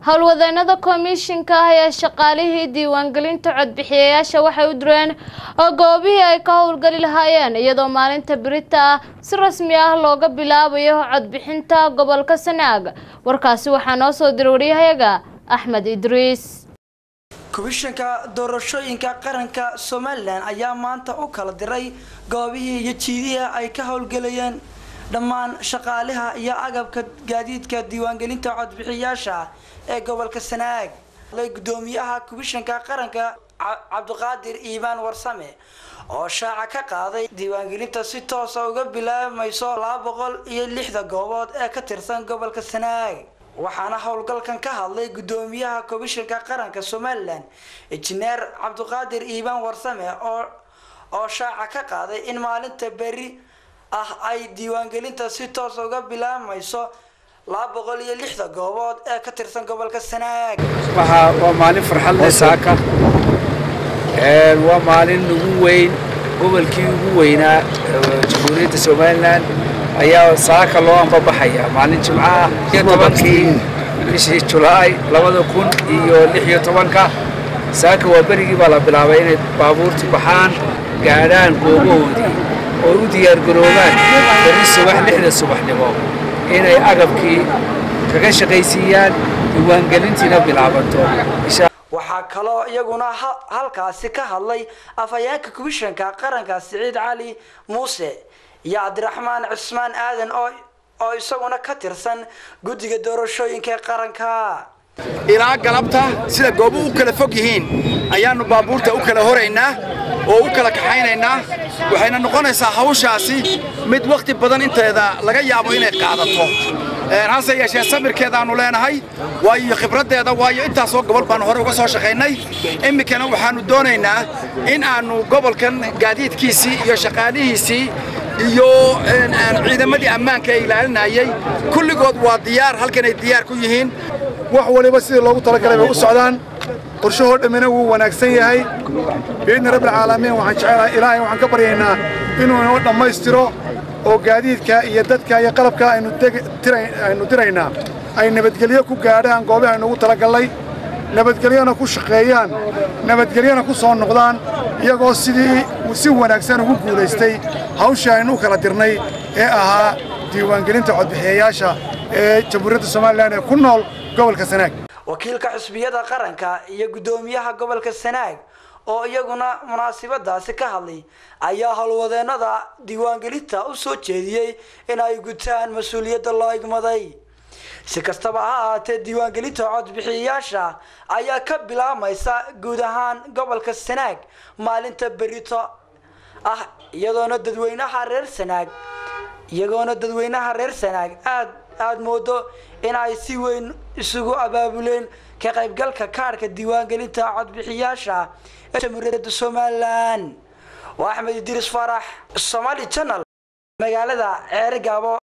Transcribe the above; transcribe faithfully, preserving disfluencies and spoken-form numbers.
howlwadeenada komishinka ah ee shaqaalihii diiwaangelinta codbixiyayaasha waxay u direen goobihii ay ka howlgali lahaayeen iyadoo maalinta birita ah si rasmi ah looga bilaabayo codbixinta gobolka Sanaag. warkaasi waxaa noo soo diray wariyahayaga Axmed Idriis. komishinka doorashooyinka qaranka Soomaaliland ayaa maanta u kala diray goobihii iyo jiidihi ay ka howlgalayeen dhammaan shaqaalaha iyo agabka gaadiidka diiwaangelinta codbixiyayaasha ee gobolka Sanaag. gudoomiyaha komishinka qaranka Cabdiqaadir Iimaan Warsame oo shaaca ka qaaday diiwaangelinta si toos ah uga bilaabayso laba boqol iyo lixdan goobood ee ka tirsan gobolka Sanaag. waxaana howlgalkan ka hadlay gudoomiyaha komishinka qaranka Soomaaliland injineer Cabdiqaadir Iimaan Warsame oo oo shaaca ka qaaday in maalinta bari ah ay diiwaangelinta si toos uga bilaabayso laba boqol iyo lixdan goobood ee ka tirsan gobolka Sanaag. waxa waa maalin farxad leh saaka ee waa maalin ugu weyn gobolkii ugu weynaa Jamhuuriyadda Soomaaliland ayaa saaka loo anbabaxaya maalin Jimcaha tobankii bishii Juulaay laba kun iyo lix iyo toban saaka waa barigii baa la bilaabay inay baabuurtu baxaan gaadhaan goobahoodii oo u diyaar garoobaan bari subax lixda subaxnimo inay agabkii kaga shaqaysiiyaan diiwaangelintiina bilaabato. waxaa kaloo iyaguna halkaasi ka hadlay afhayeenka komishinka qaranka Siciid Cali Muuse iyo Cabdiraxmaan Cismaan Aadan oo oo isaguna ka tirsan guddiga doorashooyinka qaranka. ilaa galabta sida goobo u kala fog yihiin ayaanu baabuurta u kala horeynaa oo u kala kaxaynaynaa waxayna noqonaysaa hawshaasi mid waqti badan inteeda laga yaabo inay qaadato ee hase yeeshee samirkeedaanu leenahay waayo khibradeeda waayo intaas oo gobol baan hore uga soo shaqeynay imikana waxaanu doonaynaa in aanu gobolkan gaadiidkiisii iyo shaqaalihiisii iyo ciidamadii ammaanka ay ilaalinayay kulligood waa diyaar halkan ay diyaar ku yihiin wax waliba sidii loogu talagalay bay u socdaan qorshahoo dhamina wuu wanaagsan yahay biidna rabbil caalamiin waxaan jecelahay ilaahay waxaan ka baryaynaa inuu inoo dhammaystiro oo gaadiidka iyo dadka iyo qalabka aynu aynu diraynaa ay nabadgelyo ku gaadhaan goobaha aynu ugu talagalay nabadgelyona ku shaqeeyaan nabadgelyona ku soo noqdaan iyagoo sidii si wanaagsan ugu guulaystay hawsha aynu u kala dirnay ee ahaa diiwaangelinta codbixiyayaasha ee Jamhuuriyadda Soomaaliland ee ku nool gobolka Sanaag. wakiilka xisbiyada qaranka iyo gudoomiyaha gobolka Sanaag oo iyaguna munaasabadaasi ka hadlay ayaa howlwadeenada diiwaangelinta u soo jeediyay in ay gutaan mas'uuliyadda loo igmaday. si kastaba ha ahaatee diiwaangelinta codbixiyayaasha ayaa ka bilaamaysa guud ahaan gobolka Sanaag maalinta berito ah iyadoona dadweynaha reer Sanaag iyagoona dadweynaha reer Sanaag aad aad moodo in ay si weyn isugu abaabuleen ka qaybgalka kaarka diiwaangelinta codbixiyayaasha ee Jamhuuriyadda Soomaaliland. waa Axmed Idriis Farax, Somali Channel, magaalada Ceerigaabo.